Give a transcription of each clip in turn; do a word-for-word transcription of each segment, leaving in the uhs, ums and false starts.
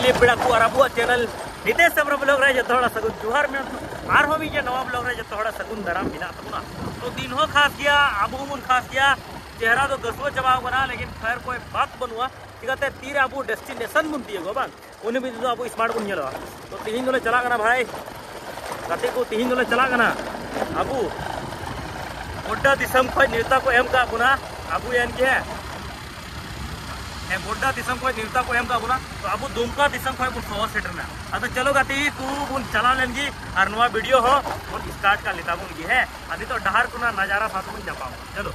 माननीय पेड़ा को और अबुआ चैनल नितेश समर ब्लॉग रे जो थोड़ा सगुन जुहार में आर हो भी जे नवा ब्लॉग रे जो थोड़ा सगुन दराम बिना तबना तो दिन हो खास गया अबू मुन खास गया चेहरा तो गसवा चबाव बना लेकिन खैर कोई बात बनवा चिकाते तीर अबू डेस्टिनेशन मुन दिएगो बांग उन्हें भी तो अबू स्मार्ट बन गेलो तो तीन दोले चला गना भाई कते को तीन दोले चला गना अबू गोड्डा दिसम खय नेता को एम का बुना अबू यान के है गोड्डा दिसम खय नेता को एम का बुना तो अबू दुमका दिसम खय बुन सवा सेटर ना अब चलो गाती तू बुन चला लेंगी और नवा वीडियो हो और स्टार्ट का लेता बुन की है अभी तो डहार को ना नजारा साथ बुन जा पाओ चलो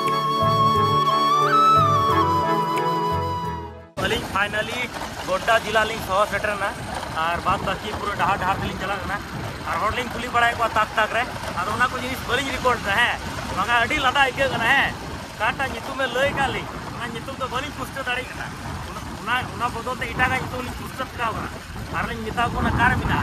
अलिंग फाइनली गोड्डा जिला लिंग सवा सेटर ना और बाद बाकी पूरा डहार डहार लिंग चला ना और हॉटलिंग कुली बड़ाई को ताक ताक रे और उना को जिनिस बलिंग रिकॉर्ड है मगा अडी लदा आइके कना है काटा नितु में लय का लिंग उना नितु तो बलिंग पुष्ट दाड़ी कना उना उना बदल ते इटा का नितु लिंग पुष्ट का बना और लिंग मिता को ना कार मिना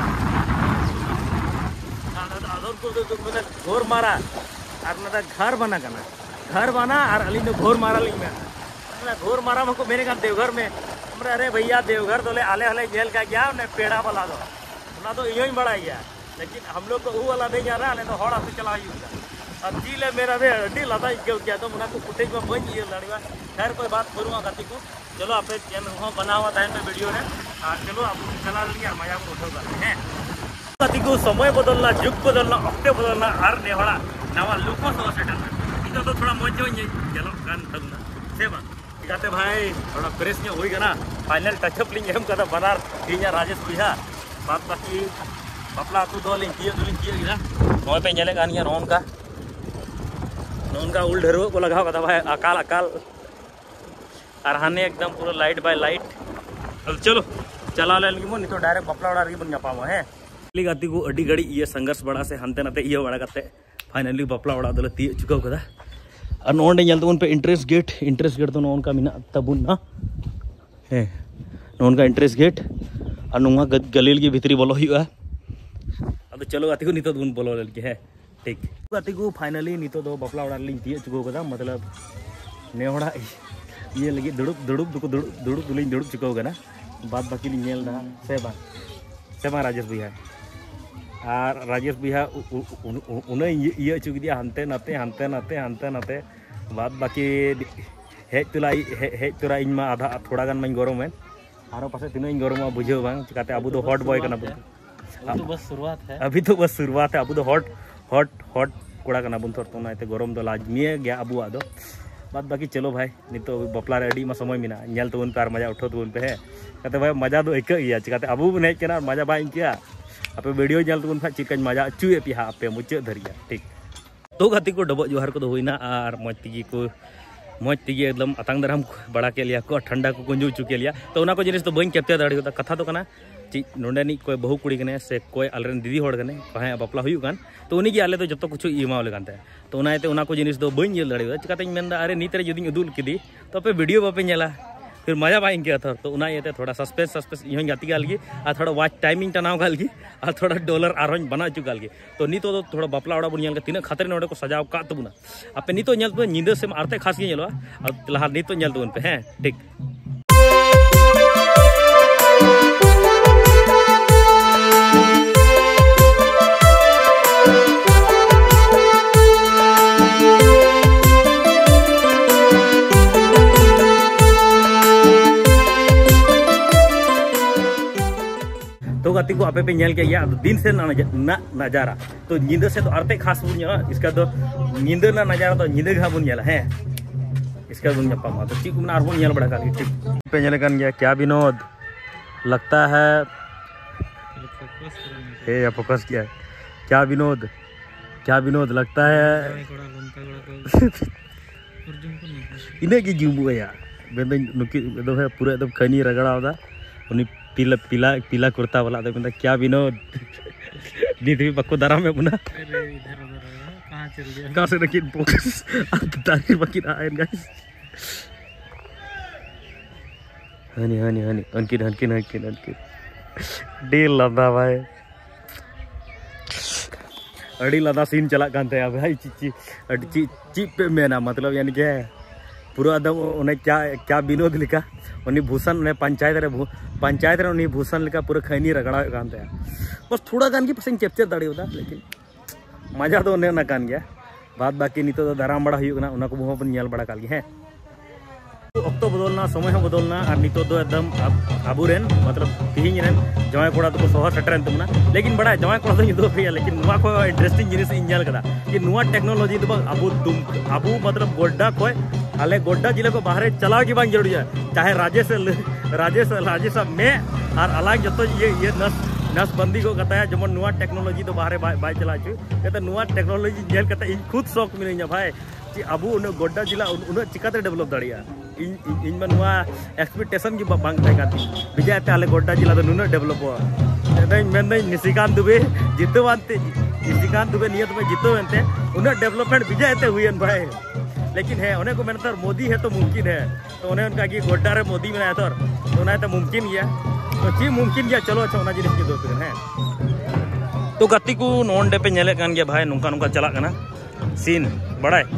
अदर को तो मैंने घोर मारा और ना घर बना कना घर बना और अलिंग तो घोर मारा लिंग में ना घोर मारा मको मेरे का देवघर में हमरे अरे भैया देवघर तो ले आले हले जेल का गया ने पेड़ा वाला दो ना तो यो ही बड़ा गया लेकिन हम लोग तो वो वाला नहीं जा रहा है तो हड़ा से चला ही अब जी ले मेरा रे अड्डी लदा क्या तो मुना को फुटेज में बन ये लड़वा खैर कोई बात करूँगा गति को चलो आप चैनल हो बना हुआ था पे वीडियो है और चलो आप चला लिया मजा को उठो करते हैं गति को समय बदलना जुग बदलना हफ्ते बदलना हर नेहड़ा नवा लुको सो सेटल इधर तो थोड़ा मौज हो चलो गान तबना सेवा कहते भाई थोड़ा फ्रेश में होई ना फाइनल टचअप लिंग हम कदा बनार तीन राजेश भैया बात बाकी बापला तू दो लिंग किए दो लिंग किए गिरा नोय पे चले गानिया नोन का नोन का उल ढेरो को लगाओ कदा भाई अकाल अकाल और हाने एकदम पूरा लाइट बाय लाइट अब चलो चला ले लगी मोन तो डायरेक्ट बापला उड़ा रही बन पाओ है ली गाती को अड्डी घड़ी ये संघर्ष बड़ा से हंते नते ये बड़ा करते फाइनली बापला उड़ा दले ती चुका कदा और नोंडे जल्द उन पे इंटरेस्ट गेट इंटरेस्ट गेट तो नोन का मिना तबुन ना है नोन का इंटरेस्ट गेट और नुआ गलील की भीतरी बोलो हुआ अब चलो गाती को नितो दुन बोलो ललके है ठीक गाती को फाइनली नितो दो बपला उड़ा लिंग दिए चुको कदा मतलब नेहड़ा ये लगी दुड़ुक दुड़ुक दुको दुड़ुक दुड़ुक लिंग दुड़ुक चुको कदा बाद बाकी लिंग नेल दा सेबा सेबा राजेश भैया और राजेश भैया उन्हें ये चुक दिया हंते नाते हंते नाते हंते नाते बाद बाकी हेज तुला हेज तुरा इन मा आधा थोड़ा गान मैं गरम है आरो पासे तीन गरम बुझे बांग चिकाते अबू तो हॉट बॉय कना तो बस शुरुआत है अभी तो बस शुरुआत है अबू तो हॉट हॉट हॉट कोड़ा कना बुन तो नाते गरम तो लाजमी गया अबू आदो बाद बाकी चलो भाई नितो बपला रे अडी मा समय मिना नेल तो उन पर मजा उठो तो उन पे है कहते भाई मजा तो एक गया चिकाते अबू ने केना मजा बाई क्या आप वीडियो जल तुम चिका मजा अचुए पिहा आप मुचाद धरिया ठीक तो गति को डबो जोहार को होना और मज तगी को मज तगी एकदम अतंग दराम बड़ा के लिया को ठंडा को कुंजू चुके लिया तो उना को जिनिस तो बई कैप्चर दाड़ा कथा तो कना ची नोंडेनी कोई बहु कुड़ी कने से कोई आलेन दीदी होड़ कने कहां बापला हुई कान तो उनी की आले तो जतो कुछ इमाव ले कानते तो उनाते उना को जिनिस दो बई नेल दाड़ा चिकाते मेंदा अरे नीतरे जदी उदुल किदी तो पे वीडियो बापे नेला फिर मजा बा इनके अथर तो उना ये थोड़ा सस्पेंस सस्पेंस इन गाती गालगी और थोड़ा वाच टाइमिंग टनाव गालगी और थोड़ा डॉलर आरोन बना चुक गालगी तो नितो तो थोड़ा बापला उड़ा बुन तीन खतरे नोडे को सजाव का तबुना आपे नितो नेल पे निंदा से आरते खास के नेलवा और लहा नितो नेल तो उन पे हैं ठीक तो गति को आपे पे नेल के या दिन से ना नजारा तो नींद से तो आरते खास बुन इसका तो नींद ना नजारा तो नींद घा बुन नेला है इसका बुन पामा तो ठीक ना बुन नेल बड़ा का ठीक पे नेल कन गया क्या विनोद लगता है हे या फोकस किया क्या विनोद क्या विनोद लगता है इने की जुबु या बेन नुकी दो है पूरा एकदम खनी रगड़ा होता उनी पीला पीला पीला कुर्ता वाला तो मतलब क्या विनोद दीदी पक्को दरा में बुना कहां चल गया कहां से रखी फोकस ताकि बाकी आए गाइस हनी हनी हनी अंकित अंकित अंकित अंकित डील लदा भाई अड़ी लदा सीन चला कान थे भाई ची ची ची ची पे मेना मतलब यानी क्या पूरा एकदम उन्हें क्या क्या विनोद लिखा उन्हीं भूषण उन्हें पंचायत रे पंचायत रे उन्हीं भूषण लिखा पूरा खैनी रगड़ा कान थे बस थोड़ा गान की पसंद कैप्चर दाड़ी होता लेकिन मजा तो उन्हें ना कान गया बात बाकी नहीं तो दाराम बड़ा हुई ना उनको वो अपन बड़ा काल है अक्तो बदलना समय हो बदलना और नितो तो एकदम आबूरेन मतलब तीन रेन जवाई कोड़ा तो शहर सेटरेन तुमना लेकिन बड़ा जवाई कोड़ा तो युद्ध पे लेकिन नुआ को इंटरेस्टिंग जिनिस इंजल कदा कि नुआ टेक्नोलॉजी तो अबू दुम अबू मतलब गोड्डा को आले गोड्डा जिले को बाहर चलाव की बांग जरूरी है चाहे राज्य से राज्य से राज्य सब में और अलग जो ये ये नस नसबंदी को कहता है जमन नुआ टेक्नोलॉजी तो बाहर बाय चला चु कहते नुआ टेक्नोलॉजी जेल कहता इन खुद शौक मिलेंगे भाई कि अबू उन गोड्डा जिला उन चिकाते डेवलप दाड़िया इन इन में नुआ एक्सपेक्टेशन की बांग तहकाती बिजाय ते आले गोड्डा जिला तो नुना डेवलप मैं निशिकांत दुबे जितवानते निशिकांत दुबे नियत में जितवनते उन्हें डेवलपमेंट बिजाय ते हुई भाई लेकिन है उन्हें को मैंने तो मोदी है तो मुमकिन है तो उन्हें उनका कि गोड्डा रे मोदी में तो उन्हें तो मुमकिन गया तो चीज मुमकिन गया चलो अच्छा उन्हें जिनिस की दो फिर है तो गति को नोंडे पे नेले कान गया भाई नुका नुका चला कना सीन बड़ा है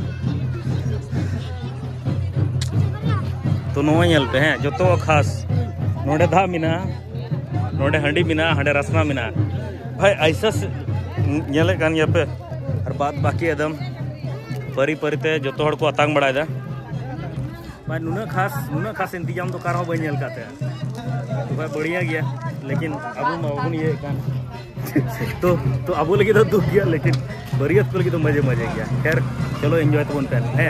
तो नो नेल पे हैं जो तो खास नोडे धा मिना नोडे हंडी मिना हंडे रसना मिना भाई ऐसा नेले कान गया पे और बात बाकी एकदम परी परीते जो तो हड़ को अतांग बड़ा है भाई नुना खास नुना खास इंतजाम तो कर बी नेल काते तो भाई बढ़िया गया लेकिन अब अब ये तो तो अब लगे तो दुख गया लेकिन बरियत को लगे तो मजे मजे गया खैर चलो एंजॉय तो बनते हैं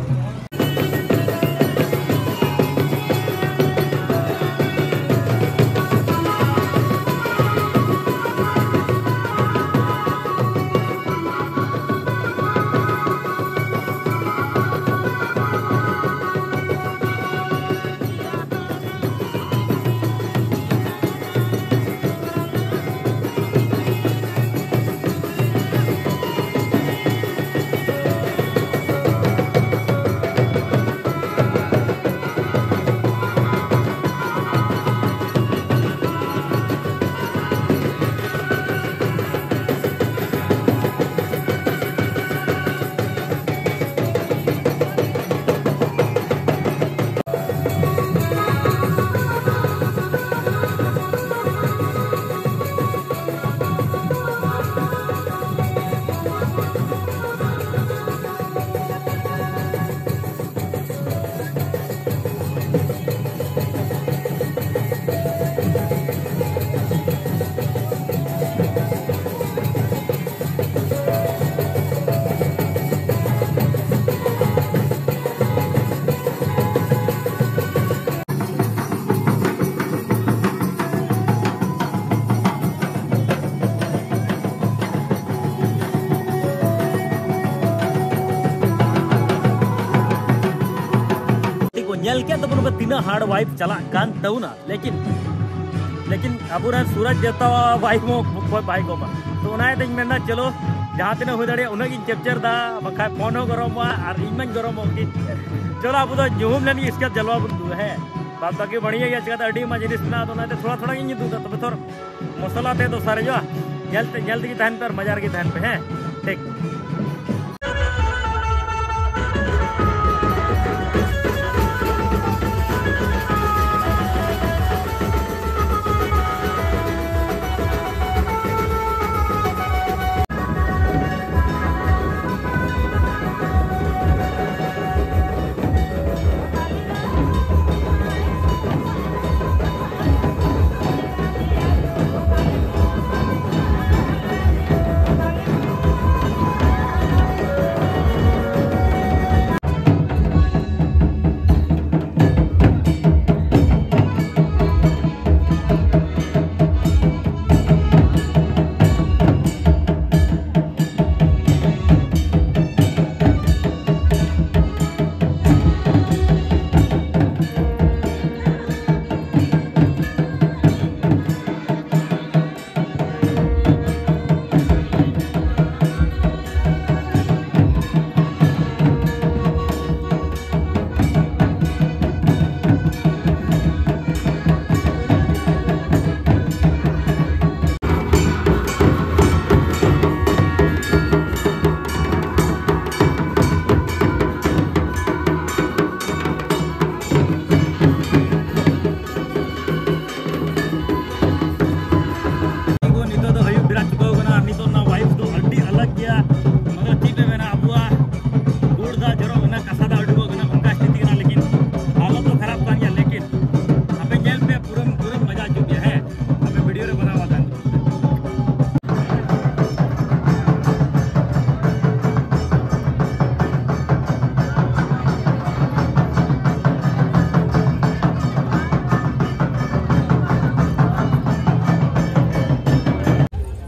नेल के तो उनका तीन हार्ड वाइफ चला कान तौना लेकिन लेकिन अब सूरज देवता वाइफ में बाइक तो मेना चलो जहाँ तीन हो दाड़े उन्हें कैप्चर दा बखा फोन हो गरम और इन गरम चलो अब जुहुम लेनी इसका जलवा बन है बात बाकी बढ़िया गया चिकाते मा जिनिस में थोड़ा थोड़ा इन दूधा तब थोड़ा मसला ते तो सारे जो जलते जलते की तहन पे और मजार की तहन पे है ठीक।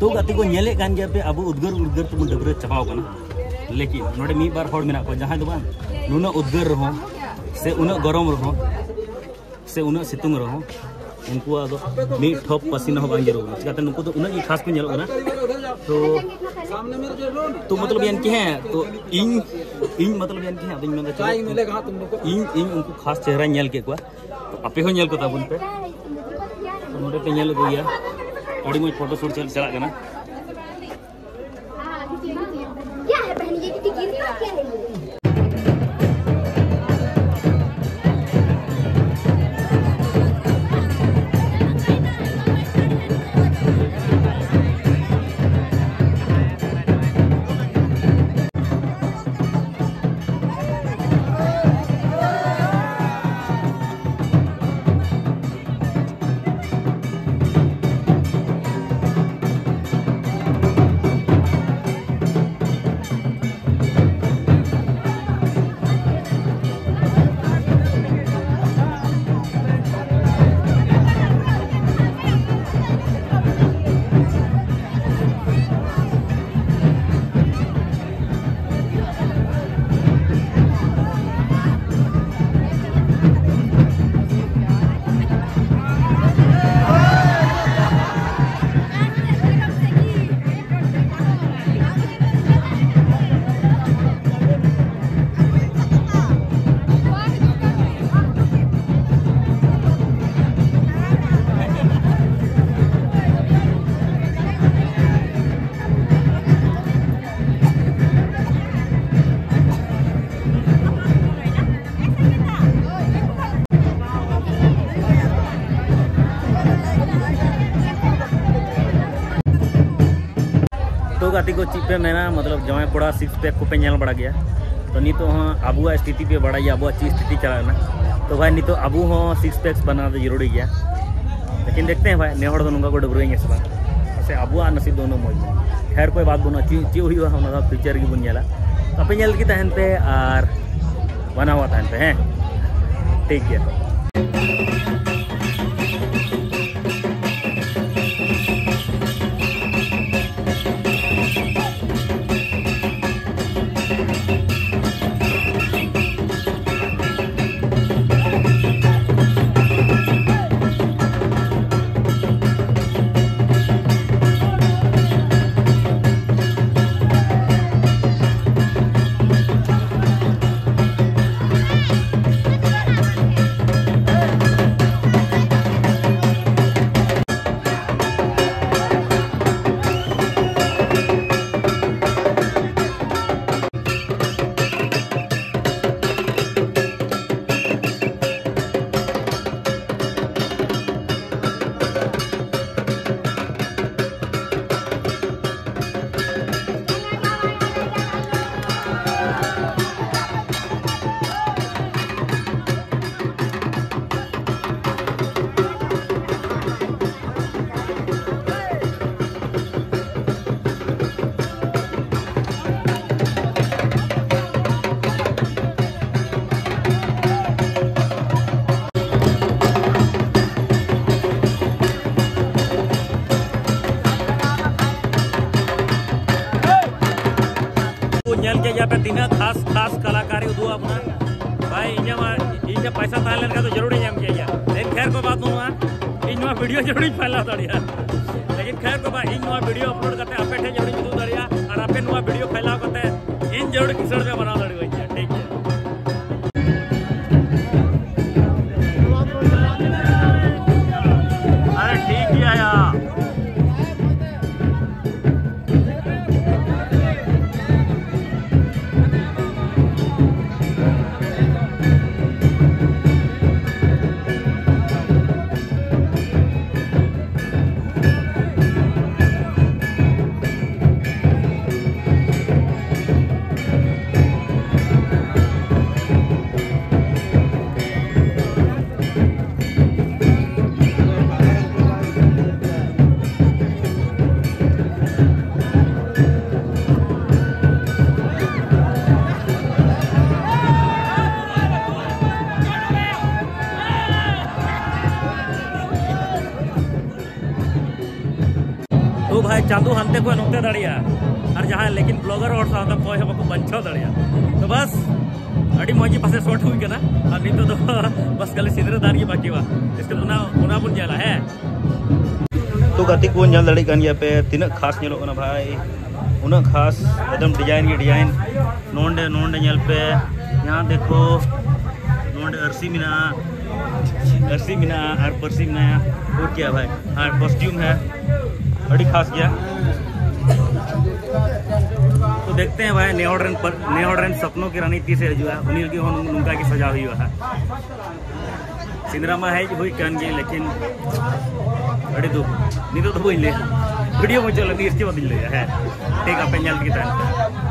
तो गाती को नेले कान गया पे अब उद्गर उद्गर तो डबरे चबाव कना लेकिन नोडे मी बार हॉड मेना को जहां दो बान नुना उद्गर रहो से उना गरम रहो से उना सितुंग रहो उनको दो मी ठप पसीना हो बांग जरो चिकाते नुको तो उना की खास को नेलो ना तो तो मतलब यान की है तो इन इन मतलब यान की है दिन में चलो इन इन उनको खास चेहरा नेल के को तो आपे हो नेल को ताबुन पे तो नोडे पे नेल को या अड़ी मोज फोटो शूट चल चला कना क्या है बहन ये गिरता क्या है गाती को चीज पे मेना मतलब जमाई कोड़ा सिक्स पैक को पे नेल बड़ा गया तो नी तो हाँ अबू स्थिति पे बड़ा गया अबू चीज स्थिति चलाना तो भाई नी तो अबू हाँ सिक्स पैक्स बनाना तो जरूरी गया लेकिन देखते हैं भाई नेहड़ तो नुका को डबरेंगे सब ऐसे अबू नसीब दोनों मौज खैर कोई बात बना ची ची हुई हम फ्यूचर की बन जाला तो पे नेल की तहन पे और बना हुआ तहन पे हैं ठीक है तीना खास खास कलाकारी उदू अपना भाई इन पैसा तहन तो जरूर नाम किया लेकिन खैर को बात बनूँ इन वीडियो जरूर फैला दाड़ा लेकिन खैर को बात इन वीडियो अपलोड करते आपे ठे जरूर उदू दाड़ा और आपे वीडियो फैलाव करते इन जरूर किसड़ पे बनाव दाड़ा ठीक है अरे ठीक है यार भाई चांदू हंते को नोते दड़िया और जहाँ लेकिन ब्लॉगर और साथ कोई हम को बंचो दड़िया तो बस अड़ी मौजी पासे शॉट हुई करना और नहीं तो, तो बस कल सिंदरा दानी बाकी हुआ इसके उना उना बुन जाला है तो गति को जल दड़ी कान पे तीन खास नेलो ना भाई उना खास एकदम डिजाइन की डिजाइन नोंडे नोंडे नेल पे यहाँ देखो नोंडे अर्सी मिना अर्सी मिना और पर्सी मिना और क्या भाई हाँ कॉस्ट्यूम है बड़ी खास क्या तो देखते हैं भाई नेहोड्रेन पर नेहोड्रेन सपनों की रानी तीसरे हजूआ उन्हीं की होन उनका की सजा हुई है सिंदरा में है कि हुई कान गई लेकिन बड़ी दुख नहीं तो हुई ले वीडियो में चलो इसके बाद ले है ठीक है पेंजल की तरह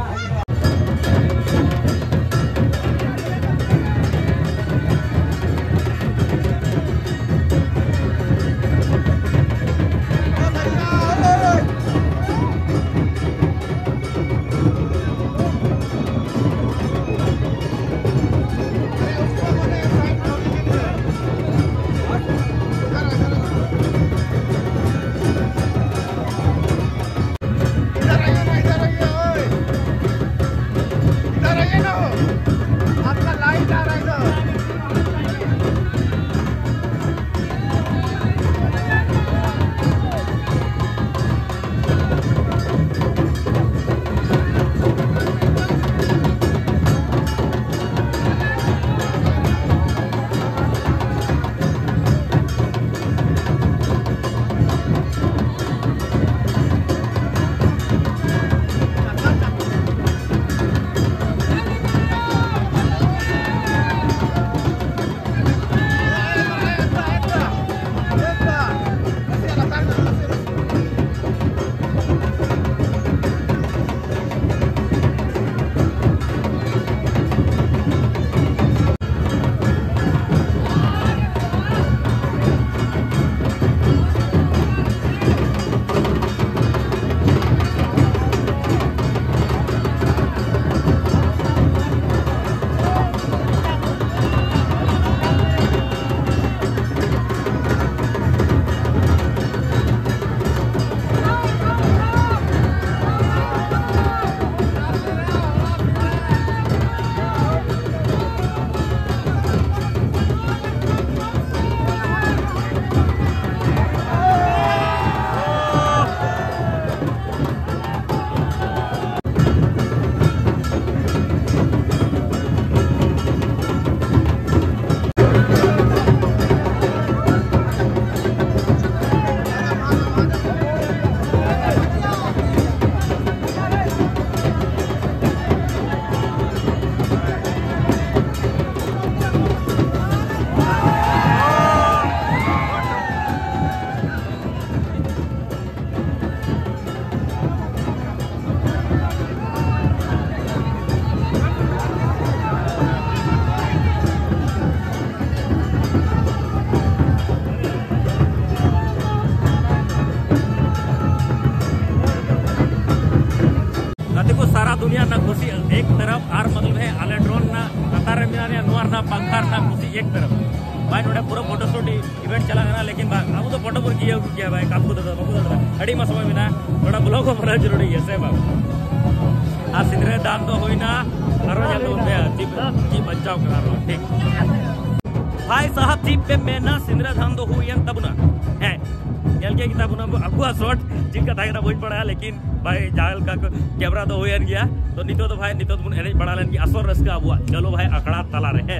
दुनिया ना खुशी एक तरफ आर मतलब है आले ड्रोन ना कतार में ना नोर ना पंखार ना खुशी एक तरफ भाई नोडे पूरा फोटो शूट इवेंट चला गया लेकिन अब तो फोटो पर किया किया भाई काम को दादा बाबू दादा अड़ी मा समय में ना थोड़ा ब्लॉग को बड़ा जरूरी है से बाबू आ सिंदरे दान तो होई ना आरो जल्दी पे जीप जीप बचाव करा रो ठीक भाई साहब जीप पे में ना सिंदरे दान तो हुई तब ना है यल के किताब ना अगुआ शॉट जिनका था बहुत बड़ा लेकिन भाई जाल का कैमरा तो हुई गया तो नितो तो भाई नितो तो एने बड़ा लेन की असर रस्का अबुआ चलो भाई अखड़ा तला रहे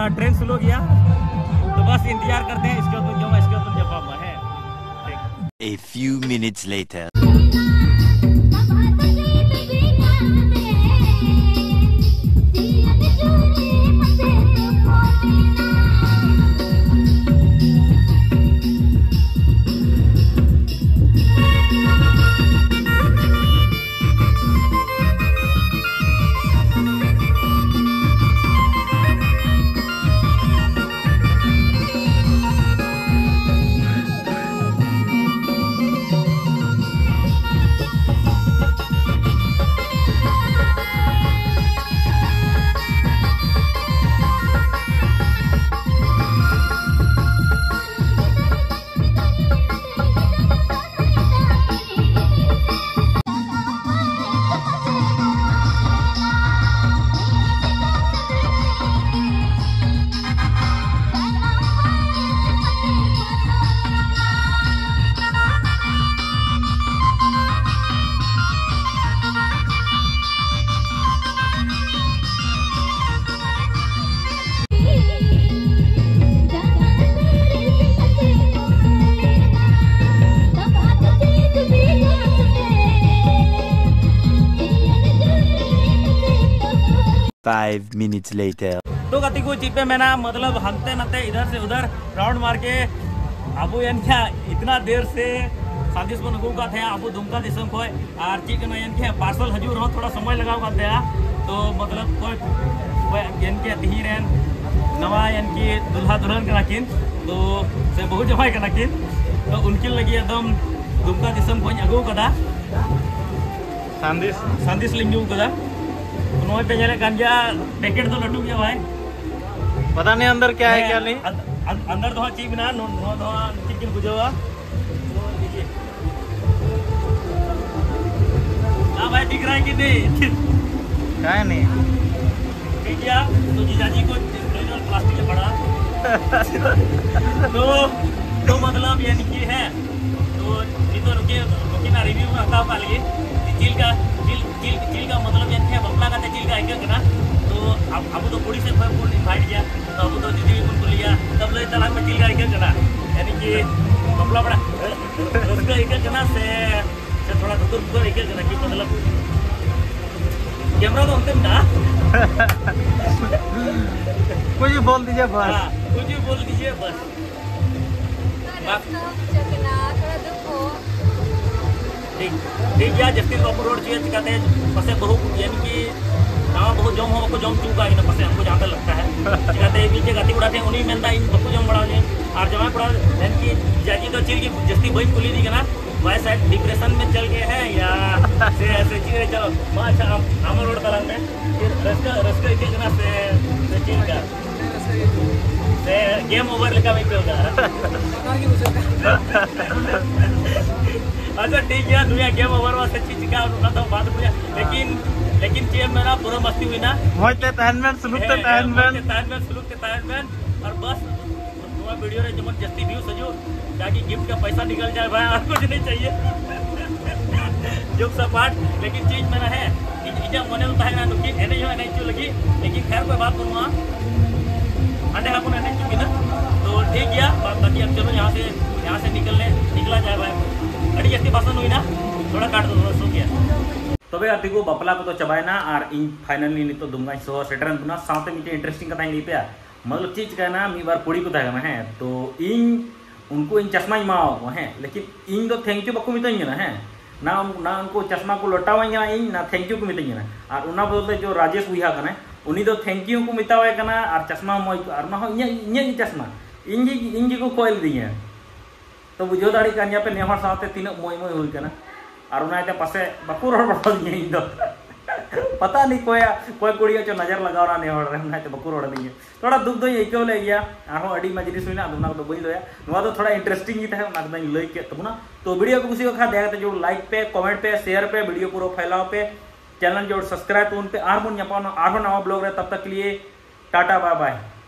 ट्रेन स्लो गया तो बस इंतजार करते हैं इसके बाद जो इसके बाद जवाब है। A few minutes later. Five minutes later. तो गति को चिपे में ना मतलब हंते नते इधर से उधर राउंड मार के अब यान क्या इतना देर से सादिस को नगू का थे अब दुमका दिसम को और चीज ना यान क्या पार्सल हजूर हो थोड़ा समय लगाओ का थे तो मतलब कोई कोई यान के तीन नवा यान की दुल्हा दुल्हन का किन तो से बहुत जमाई का किन तो उनके लगी एकदम दुमका दिसम को अगू कदा सांदिस सांदिस लिंगू कदा नोए पे जले गंजा पैकेट तो लड्डू गया भाई पता नहीं अंदर क्या है क्या नहीं अं, अंदर तो चीज ना नो नो तो चिकन बुझवा तो लीजिए हां भाई दिख रहा है कि नहीं क्या है नहीं ठीक है तो जीजाजी को प्लास्टिक में पड़ा तो तो मतलब ये नहीं है तो ये तो रुके रुके ना रिव्यू में आता पा लिए चिल का चिल चिल चिल का मतलब ये है बपला का चिल का है ना तो अब अब तो पूरी से कोई कोई इनवाइट किया तो अब तो दीदी भी उनको लिया तब ले चला में चिल का है ना यानी कि बपला बड़ा उसका एक जना से से थोड़ा दूर दूर एक जना की मतलब कैमरा तो अंतिम था कुछ बोल दीजिए बस हाँ कुछ बोल दीजिए बस ठीक ठीक है जस्टिस बाबू रोड चाहिए कहते हैं पसे बहुत यानी कि नावा बहुत जम हो को जम चुका है ना पसे हमको जहाँ तक लगता है कहते हैं नीचे गति उड़ाते हैं उन्हीं में इन बको जम बड़ा है और जमा पड़ा यानी कि जाजी तो चिल की जस्ती बही खुली थी ना वह शायद डिप्रेशन में चल गए हैं या से ऐसे चीज़ चलो माँ अच्छा हम रोड तलान में फिर रस्का रस्का एक जना से से चिल का से गेम ओवर लिखा वहीं पे होगा अच्छा ठीक है दुनिया गेम ओवर वाला सच्ची चिका उनका तो बात हुई लेकिन लेकिन चेम मेरा पूरा मस्ती हुई ना मोते तहनमैन सुलूकते तहनमैन तहनमैन सुलूकते तहनमैन और बस नया वीडियो रे जमन जस्ती व्यू सजो ताकि गिफ्ट का पैसा निकल जाए भाई और कुछ नहीं चाहिए जोक सपाट लेकिन चीज मेरा है इजा मने तो है ना नुकी एने जो नहीं चु लगी लेकिन खैर कोई बात बनवा अंडे हापुन एने चुकी ना तो ठीक है बाकी अब चलो यहाँ से यहाँ से निकलने निकला जाए भाई अड़ी जस्ती पसंद हुई ना थोड़ा काट दो थोड़ा सो गया तबे आती को बपला को तो चबायना और इन फाइनली नितो दुंगा सो सेटरन बुना साथे मिटे इंटरेस्टिंग कथा ली पे मतलब चीज कहना मी बार पुड़ी को थाना है तो इन उनको इन चश्मा माओ है लेकिन इन तो थैंक यू बाको मितनी ना है ना ना उनको चश्मा को लौटावा इन ना थैंक यू को मितनी ना और उना बदलते जो राजेश बुहा कना उनी तो थैंक यू को मितावे कना और चश्मा मoj और ना इnya इnya चश्मा इन जी इन जी को कोयल दिया तो बुझो दाड़ी कान्या पे नेहर साथे तीन मoj मoj हुई कना और उनाते पासे बाको रोड बड़ा दिया इन दो पता नहीं कोई कोई कुड़िया जो नजर लगा रहा नहीं रे उनाते बाको रोड दिया थोड़ा दुख दो इको ले गया आरो अडी मजलिस हुईना उना तो बई लोया नुआ तो थोड़ा इंटरेस्टिंग ही था उना दई लई के तबना तो वीडियो को कुछ खा दया जो लाइक पे कमेंट पे शेयर पे वीडियो पूरा फैलाओ पे चैनल जो सब्सक्राइब तो उन पे आर मुन नवा ब्लॉग रहे तब तक के लिए टाटा बाय बाय।